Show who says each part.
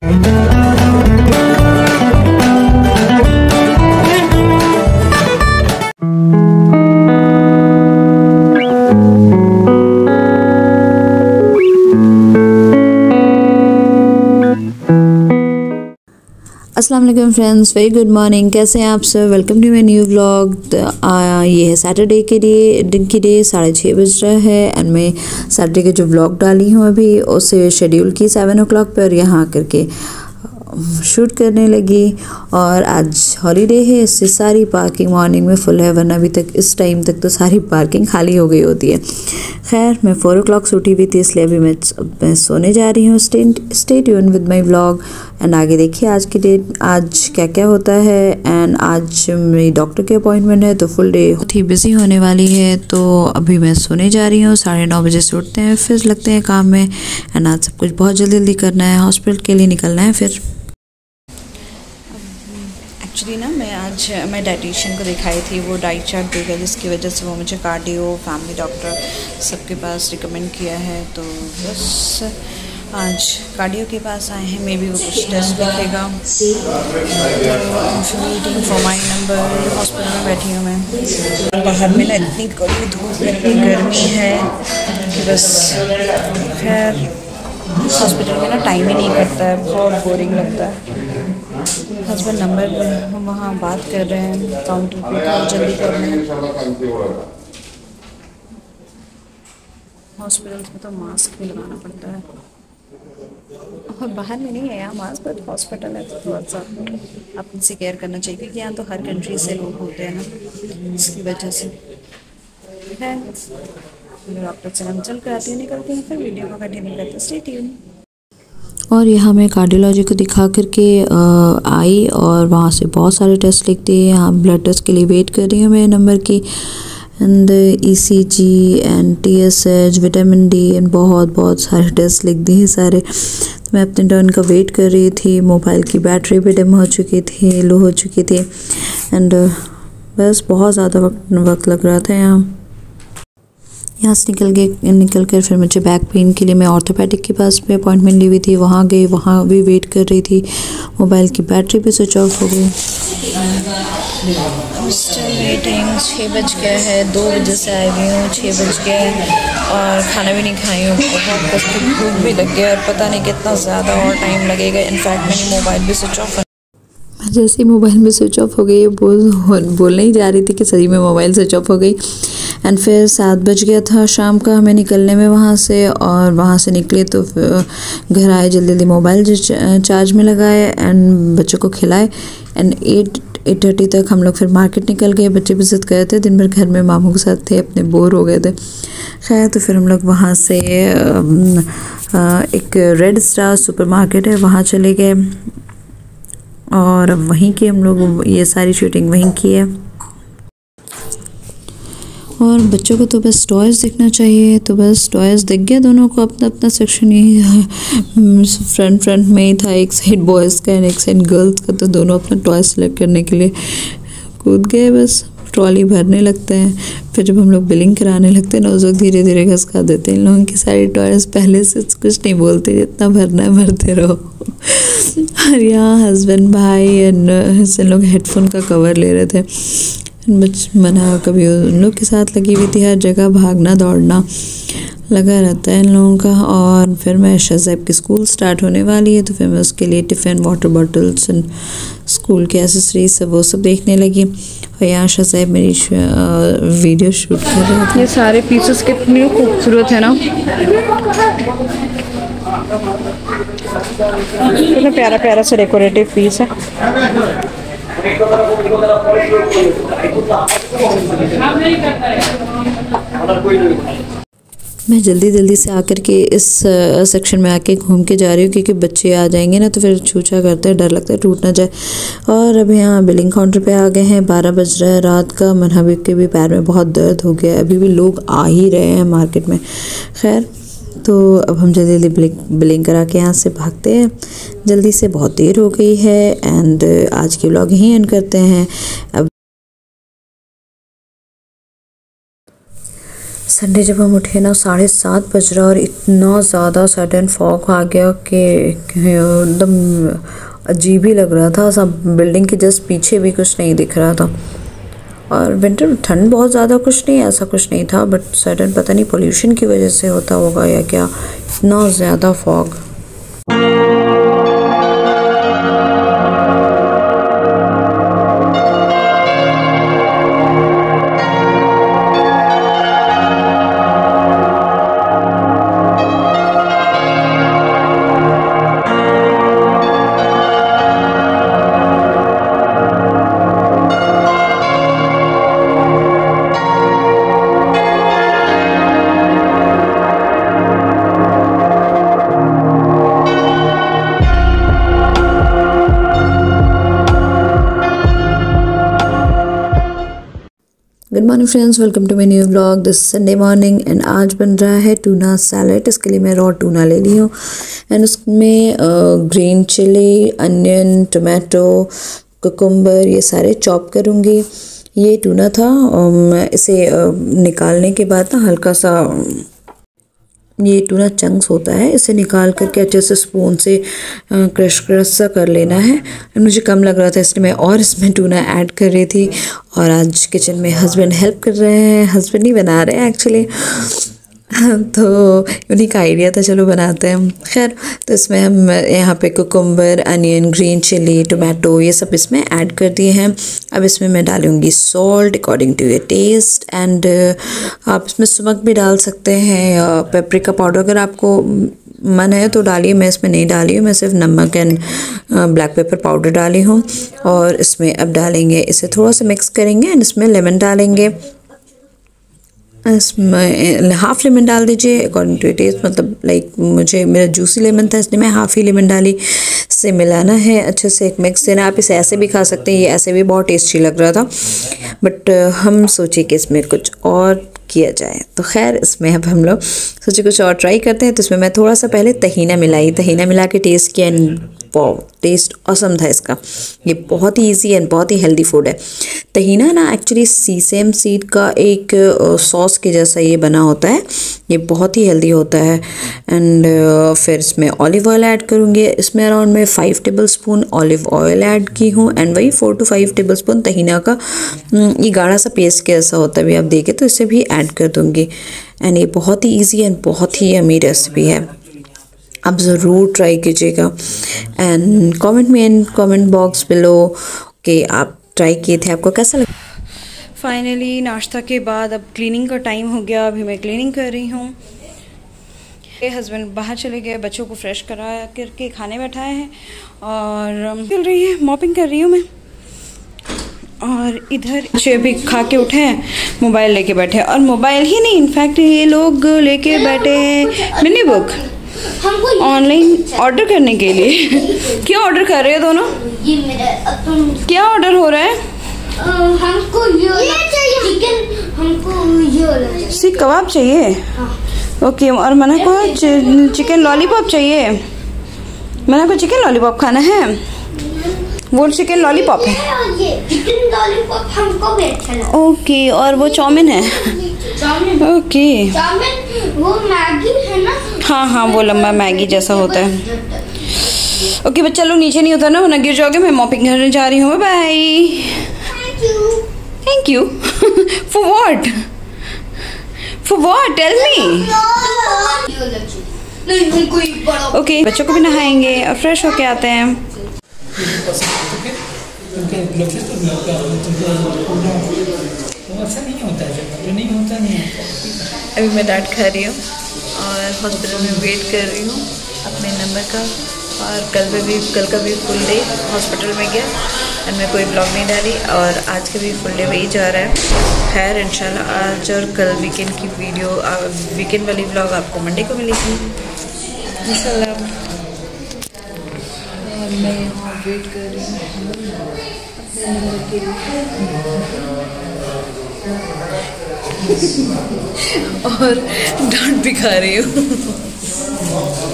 Speaker 1: अस्सलाम वालेकुम friends, very good morning. कैसे हैं आप सब? Welcome to my new vlog. ये है सैटरडे के लिए दिन की डे, 6:30 बज रहा है एंड मैं सैटरडे के जो व्लॉग डाली हूँ अभी उसे शेड्यूल की 7 o'clock पर यहाँ करके शूट करने लगी। और आज हॉलीडे है, इससे सारी पार्किंग मॉर्निंग में फुल है, वरना अभी तक इस टाइम तक तो सारी पार्किंग खाली हो गई होती है। खैर, मैं 4 o'clock सूटी हुई थी, इसलिए अभी मैं सोने जा रही हूँ। Stay tune with my vlog and आगे देखिए आज की डेट, आज क्या क्या होता है। एंड आज मेरी डॉक्टर की अपॉइंटमेंट है तो फुल डे बहुत ही बिजी होने वाली है। तो अभी मैं सोने जा रही हूँ, 9:30 बजे से उठते हैं, फिर लगते हैं काम में। एंड आज सब कुछ बहुत जल्दी जल्दी करना है, हॉस्पिटल के लिए निकलना है। फिर एक्चुअली ना मैं डाइटिशियन को दिखाई थी, वो डाइट चार्ट देगा, जिसकी वजह से वो मुझे कार्डियो, फैमिली डॉक्टर सबके पास रिकमेंड किया है। तो बस आज कार्डियो के पास आए हैं, मे बी वो कुछ टेस्ट लिखेगा। तो waiting for my number, hospital में बैठी हूँ मैं। बाहर में ना इतनी कड़ी धूप, इतनी गर्मी है कि बस खैर हॉस्पिटल में ना टाइम ही नहीं करता है, बहुत बोरिंग लगता है। हस्बैंड नंबर हम वहाँ बात कर रहे हैं काउंटर पे, बहुत जल्दी कर रहे हैं। हॉस्पिटल्स में तो मास्क भी लगाना पड़ता है, और बाहर में नहीं है यहाँ मास्क, बट हॉस्पिटल है तो थोड़ा सा अपने से केयर करना चाहिए, क्योंकि यहाँ तो हर कंट्री से लोग होते हैं ना, इसकी वजह से है। डॉक्टर से हम चल कर आते हैं, निकलते हैं, फिर वीडियो को कंटिन्यू करते हैं। Stay tune. और यहाँ मैं कार्डियोलॉजी को दिखा करके आई और वहाँ से बहुत सारे टेस्ट लिख दिए। यहाँ ब्लड टेस्ट के लिए वेट कर रही हूँ मेरे नंबर की, and ECG and TSH, vitamin D and बहुत सारे टेस्ट लिख दिए सारे। तो मैं अपने टर्न का वेट कर रही थी। मोबाइल की बैटरी भी डिम हो चुकी थी, लो हो चुकी थी, एंड बस बहुत ज़्यादा वक्त लग रहा था यहाँ से निकल कर फिर मुझे बैक पेन के लिए मैं ऑर्थोपेडिक के पास में अपॉइंटमेंट ली हुई थी, वहाँ गई, वहाँ भी वेट कर रही थी। मोबाइल की बैटरी भी स्विच ऑफ हो गई। Still waiting. 6 बज गया है, 2 बजे से आई हुई हूँ, 6 बज गए और खाना भी नहीं खाई हूँ, बहुत भूख भी लग गया और पता नहीं कितना ज़्यादा और टाइम लगेगा। इनफैक्ट मेरी मोबाइल भी स्विच ऑफ, जैसे मोबाइल में स्विच ऑफ हो गई बोलने ही जा रही थी कि सही में मोबाइल स्विच ऑफ हो गई। एंड फिर 7 बज गया था शाम का हमें निकलने में वहाँ से, और वहाँ से निकले तो घर आए, जल्दी जल्दी मोबाइल चार्ज में लगाए एंड बच्चों को खिलाए। एंड 8:30 तक हम लोग फिर मार्केट निकल गए। बच्चे भी जिद गए थे, दिन भर घर में मामू के साथ थे, अपने बोर हो गए थे। खैर, तो फिर हम लोग वहाँ से एक रेड स्टार सुपर मार्केट है, वहाँ चले गए और वहीं की हम लोग ये सारी शूटिंग वहीं की है। और बच्चों को तो बस टॉयज़ देखना चाहिए, तो बस टॉयज़ दिख गया दोनों को। अपना अपना सेक्शन ही फ्रंट में ही था, एक साइड बॉयज़ का एंड एक साइड गर्ल्स का, तो दोनों अपना टॉय सेलेक्ट करने के लिए कूद गए। बस ट्रॉली भरने लगते हैं, फिर जब हम लोग बिलिंग कराने लगते हैं ना, उस वक्त धीरे धीरे घसका देते हैं इन लोगों की सारी टॉयज़। पहले से कुछ नहीं बोलते, जितना भरना है भरते रहो। और यहाँ हस्बैंड भाई एंड इन लोग हेडफोन का कवर ले रहे थे। मना कभी उन लोग के साथ लगी हुई थी, हर जगह भागना दौड़ना लगा रहता है इन लोगों का। और फिर मैं शहज़ैब की स्कूल स्टार्ट होने वाली है, तो फिर मैं उसके लिए tiffin, water bottles and school के एसेसरीज सब वो सब देखने लगी। और यहाँ शहज़ैब मेरी वीडियो शूट कर रहे थे।
Speaker 2: ये सारे पीसेस कितने खूबसूरत है ना, कितना प्यारा प्यारा सा डेकोरेटिव पीस है।
Speaker 1: मैं जल्दी जल्दी से आकर के इस सेक्शन में आके घूम के जा रही हूँ, क्योंकि बच्चे आ जाएंगे ना तो फिर छूछा करते हैं, डर लगता है टूट ना जाए। और अब यहाँ बिलिंग काउंटर पे आ गए हैं, 12 बज रहा है रात का। मनहबी के भी पैर में बहुत दर्द हो गया है, अभी भी लोग आ ही रहे हैं मार्केट में। खैर, तो अब हम जल्दी जल्दी बिलिंग करा के यहाँ से भागते हैं जल्दी से, बहुत देर हो गई है। एंड आज की व्लॉग यहीं एंड करते हैं। अब संडे जब हम उठे ना 7:30 बज रहा और इतना ज़्यादा सडन फॉग आ गया कि एकदम अजीब ही लग रहा था। सब बिल्डिंग के जस्ट पीछे भी कुछ नहीं दिख रहा था। और विंटर में ठंड बहुत ज़्यादा कुछ नहीं, ऐसा कुछ नहीं था, बट सडन पता नहीं पोल्यूशन की वजह से होता होगा या क्या, इतना ज़्यादा fog. Good morning friends, welcome to my new vlog. This Sunday morning and आज बन रहा है टूना सैलेड। इसके लिए मैं रॉ टूना ले ली हूँ एंड उसमें green chilli, onion, tomato, cucumber ये सारे चॉप करूँगी। ये टूना था, मैं इसे निकालने के बाद ना हल्का सा, ये टूना चंक्स होता है, इसे निकाल करके अच्छे से स्पून से क्रश सा कर लेना है। मुझे कम लग रहा था इसलिए मैं और इसमें टूना ऐड कर रही थी। और आज किचन में हस्बैंड हेल्प कर रहे हैं, हस्बैंड ही बना रहे हैं एक्चुअली, तो उन्हीं का आइडिया था, चलो बनाते हैं। खैर, तो इसमें हम यहाँ पे cucumber, onion, green chilli, tomato ये सब इसमें ऐड कर दिए हैं। अब इसमें मैं डालूँगी salt according to your taste and आप इसमें नमक भी डाल सकते हैं या पेपरिका पाउडर अगर आपको मन है तो डालिए। मैं इसमें नहीं डाली हूँ, मैं सिर्फ नमक एंड ब्लैक पेपर पाउडर डाली हूँ। और इसमें अब डालेंगे, इसे थोड़ा सा मिक्स करेंगे एंड इसमें लेमन डालेंगे। इसमें हाफ़ लेमन डाल दीजिए अकॉर्डिंग टू टेस्ट, मतलब लाइक मुझे मेरा जूसी लेमन था इसलिए मैं हाफ़ ही लेमन डाली। से मिलाना है अच्छे से, एक मिक्स देना। आप इसे ऐसे भी खा सकते हैं, ये ऐसे भी बहुत टेस्टी लग रहा था, बट हम सोचे कि इसमें कुछ और किया जाए। तो खैर, इसमें अब हम लोग सोचे कुछ और ट्राई करते हैं। तो इसमें मैं थोड़ा सा पहले तहीना मिला के टेस्ट किया एंड टेस्ट ऑसम था इसका। ये बहुत ही इजी एंड बहुत ही हेल्दी फूड है। तहीना ना एक्चुअली सीसेम सीड का एक सॉस के जैसा ये बना होता है, ये बहुत ही हेल्दी होता है। एंड फिर इसमें ऑलिव ऑयल ऐड करूँगी। इसमें अराउंड मैं 5 टेबलस्पून ऑलिव ऑयल ऐड की हूँ एंड वही 4 to 5 टेबलस्पून तहीना का ये गाढ़ा सा पेस्ट के ऐसा होता है, भी आप देखें तो इसे भी ऐड कर दूँगी। एंड ये बहुत ही ईजी एंड बहुत ही यम्मी रेसिपी है, आप ज़रूर ट्राई कीजिएगा। एंड कमेंट बॉक्स बिलो कि आप ट्राई किए थे, आपको कैसा लगा। फाइनली नाश्ता के बाद अब क्लीनिंग का टाइम हो गया, अभी मैं क्लीनिंग कर रही हूँ। हस्बैंड बाहर चले गए, बच्चों को फ्रेश करा करके खाने बैठाए हैं और चल रही है, मॉपिंग कर रही हूँ मैं। और इधर बच्चे भी खा के उठे हैं, मोबाइल लेके बैठे हैं। और मोबाइल ही नहीं, इनफैक्ट ये लोग लेके बैठे हैं मिनी बुक ऑनलाइन ऑर्डर करने के लिए। क्या ऑर्डर कर रहे हो दोनों? ये मेरा क्या ऑर्डर हो रहा है? हमको ये चाहिए चिकन, हमको ये सीख कबाब चाहिए। हाँ। ओके, और मना को चिकन लॉलीपॉप चाहिए। मना को चिकन लॉलीपॉप खाना है, वो चिकन लॉलीपॉप है। चिकन लॉलीपॉप हमको भी अच्छा लगता है। ओके, और वो चाउमीन है। ओके, चाउमीन वो मैगी है ना? हाँ, वो लंबा मैगी जैसा होता है। ओके, बच्चा लोग नीचे नहीं उतरना वरना गिर जाओगे। मैं मॉपिंग करने जा रही हूँ, bye. Thank you for what? For what? Tell me. Okay, बच्चों को भी नहाएंगे और फ्रेश होके आते हैं। अभी मैं डांट खा रही हूँ और हॉस्पिटल में वेट कर रही हूँ अपने नंबर का। और कल का भी फुल डे हॉस्पिटल में गया एंड मैं कोई ब्लॉग नहीं डाली, और आज का भी फुल डे वही जा रहा है। खैर, इंशाल्लाह आज और कल वीकेंड की वीडियो, वीकेंड वाली ब्लॉग आपको मंडे को मिलेगी इंशाल्लाह। और मैं यहाँ वेट कर रही हूँ अपने नंबर के लिए और डांट भी खा रही हूँ।